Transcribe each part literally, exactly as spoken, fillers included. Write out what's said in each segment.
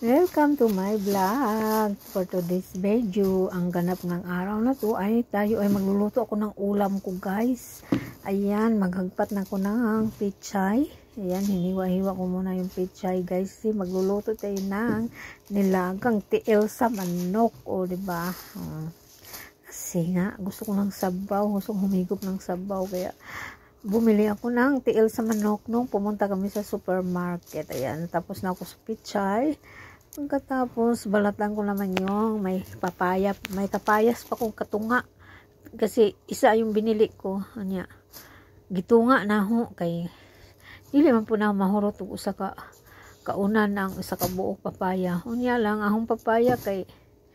Welcome to my vlog. For today's video, ang ganap ng araw na to ay tayo ay magluluto ako ng ulam ko, guys. Ayan, maghagpat na ko ng pichay. Ayan, hiniwa-hiwa ko muna yung pichay, guys. Si magluluto tayo ng nilagang tiil sa manok, o diba? Uh, kasi nga gusto ko ng sabaw, gusto ko humigop ng sabaw, kaya bumili ako ng tiil sa manok nung pumunta kami sa supermarket. Ayan, tapos na ako sa pichay. Pagkatapos, balatan ko naman yung may papaya. May kapayas pa kong katunga. Kasi isa yung binili ko. Anya, gitunga na ho. Kay, dili man po na mahurot o usa ka kaunan ng isa ka buok papaya. Unya lang, ahong papaya kay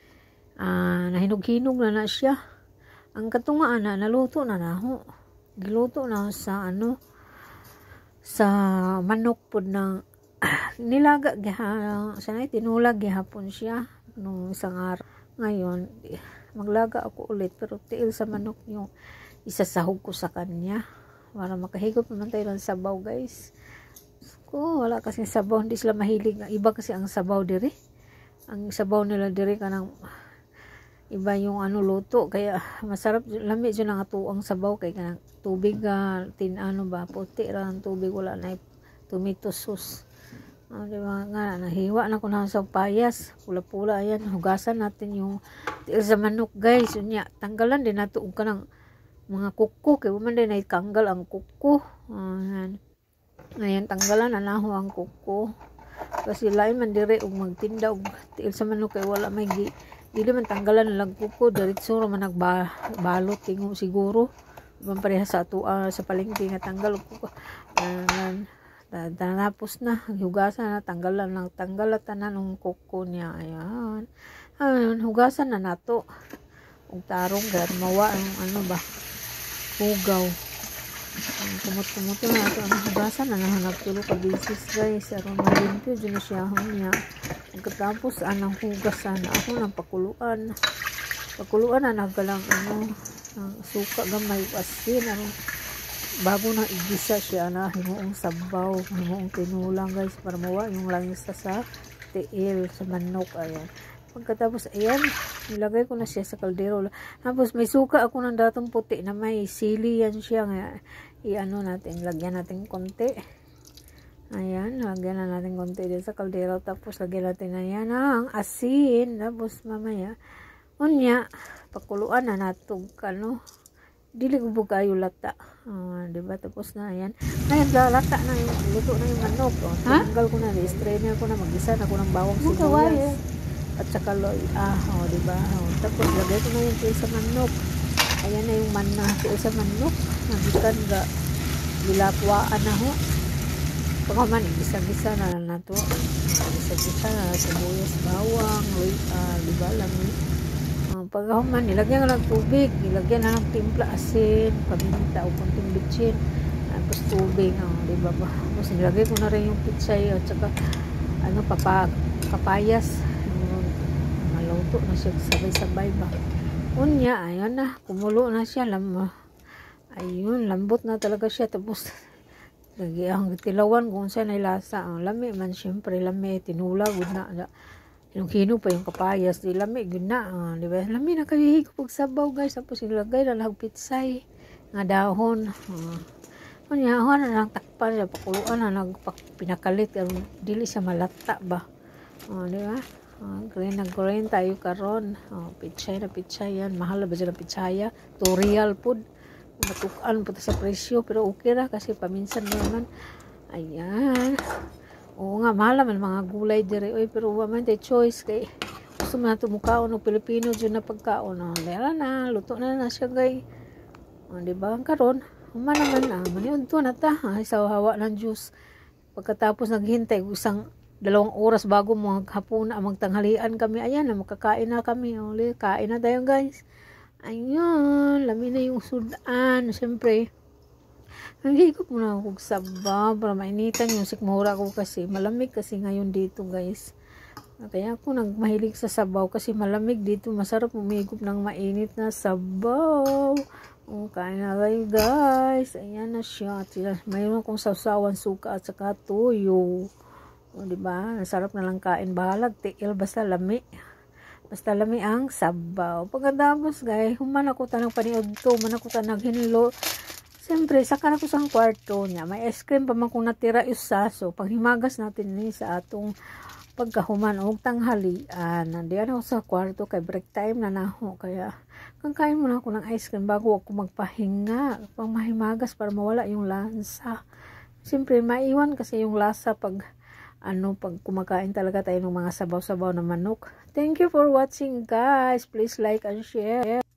uh, nahinog-hinog na na siya. Ang katunga na, naluto na na ho. Giluto na sa ano, sa manok po ng nilaga giha, sanay tinulag gihapon siya nung isang araw. Ngayon maglaga ako ulit, pero tiil sa manok yung isasahog ko sa kanya para makahigop naman tayo ng sabaw, guys. Ko wala kasi sabaw, hindi sila mahilig. Iba kasi ang sabaw diri, ang sabaw nila diri kanang iba yung ano luto, kaya masarap lami dyan ang atuang sabaw. Kaya kanang tubig uh, tin ano ba puti ra ang tubig, wala na tomato sauce. Oh, diba nga, nahiwa na ko na sa payas, pula-pula. Ayan, hugasan natin yung tiil sa manok, guys. Unya, tanggalan din nato ka ng mga kuko, kaya man din ay tanggal ang kuko. Ayan, ayan, tanggalan na naho ang kuko. Kasi lain man dire og magtinda og tiil sa manok, kaya wala may gi, dili man tanggalan na lang kuko, diretso ra man nagbalot tingog siguro. Ibang pareha sa ato uh, sa palengke nga tanggal og kuko. Ayan, tapos na hugasan na, tanggalan lang tanggal at tanan ng kuko niya. Ayan, ayun, hugasan na nato ug tarong gar mawa ang ano ba hugaw. Kumot-kumot na nato ang hugasan na, nahanap tulo ka bisis, guys, aron malimpyo dyan na siya niya. Pagkatapos anang hugasan na ako ng pakuluan pakuluan na nagalang ano ng suka gamay asin, ano bago na igisa siya na hinuong sabaw, hinuong tinulang, guys, para mawa yung langis sa tiil sa manok. Ayan, pagkatapos ayan, nilagay ko na siya sa kaldero. Tapos may suka ako ng datong puti na may sili yan siya nga, i-ano natin, lagyan natin konti. Ayan, lagyan na natin konti din sa kaldero. Tapos lagyan natin na yan ang asin. Tapos mamaya unya pakuluan na natog ano, dili ko kayo lata, uh, diba? Tapos na yan, ngayon lata na yung luto na yung manok. Oh, tanggal ko na, i-strainer ko na, mag-isa na ko ng bawang sibuyas at saka loy, ah, oh, diba? Oh, tapos lagay ko na yung tiil sa manok. Ayan na yung man na tiil sa manok, nagikan ga bilakwaan na ho. Pagkaman, gisa-gisa na na to, gisa-gisa na sibuyas, bawang, loy, ah, diba lang eh. Uh, pagkahuman, nilagyan na lang tubig, nilagyan na lang timpla, asin, paminta o kunting bitchin, tapos tubig, oh, diba ba? Tapos nilagay ko na rin yung pichay at saka ano, papa, kapayas, um, maluto na siya, sabay-sabay ba. Unya, ayun na, kumulo na siya, lam, ayun, lambot na talaga siya. Tapos lagi ang tilawan kung saan ay lasa, ang lami man, syempre lami, tinulag na, na yung hino pa yung kapayas, di lami yun na, uh, di ba? Lami na kahihig pag sabaw, guys. Tapos ilagay na lang pitsay nga dahon, uh, kunyahon na lang takpan, pakuluan na nagpinakalit, dili siya malata ba, uh, di ba? Uh, green na green tayo karon, uh, pitsay na pitsay yan, mahal ba dyan ang pitsaya, two real food, matukaan po sa presyo, pero okay ra kasi paminsan naman. Ayan, oo nga, mahal naman mga gulay dire, oy, pero waman tayo choice kay gusto man natin mukaon ng Pilipino dyan na pagkaon. Oh, lera na, luto na na siya, guys. Oh, diba? Karon, human naman na, maniud to na ta, ay sa hawa ng juice. Pagkatapos naghintay, isang dalawang oras bago maghapon na, magtanghalian kami, ayan na, makakain na kami. Oh, kain na tayo, guys. Ayun, lami na yung sudan, siyempre. Nagigop muna ako sabaw para mainitan yung sikmura ko kasi malamig kasi ngayon dito, guys. Kaya ako nagmahilig sa sabaw kasi malamig dito, masarap umigop ng mainit na sabaw. O, kain na kayo, guys. Ayan na siya. Mayroon akong sausawan suka at saka tuyo. O, diba? Nasarap na lang kain. Bahalag, tiil, basta lami. Basta lami ang sabaw. Pagkatapos, guys, human ako tanang paniod to. Human ako tanang hinilo. Siyempre, saka na ko sa kwarto niya. May ice cream pa man kung natira isa. So, panghimagas natin ni sa atong pagkahuman o tanghalian. Nandiyan ako sa kwarto kay break time na naho. Kaya, kangkain muna ako ng ice cream bago ako magpahinga. Pang mahimagas para mawala yung lansa. Siyempre, maiwan kasi yung lasa pag ano, pag kumakain talaga tayo ng mga sabaw-sabaw na manok. Thank you for watching, guys. Please like and share.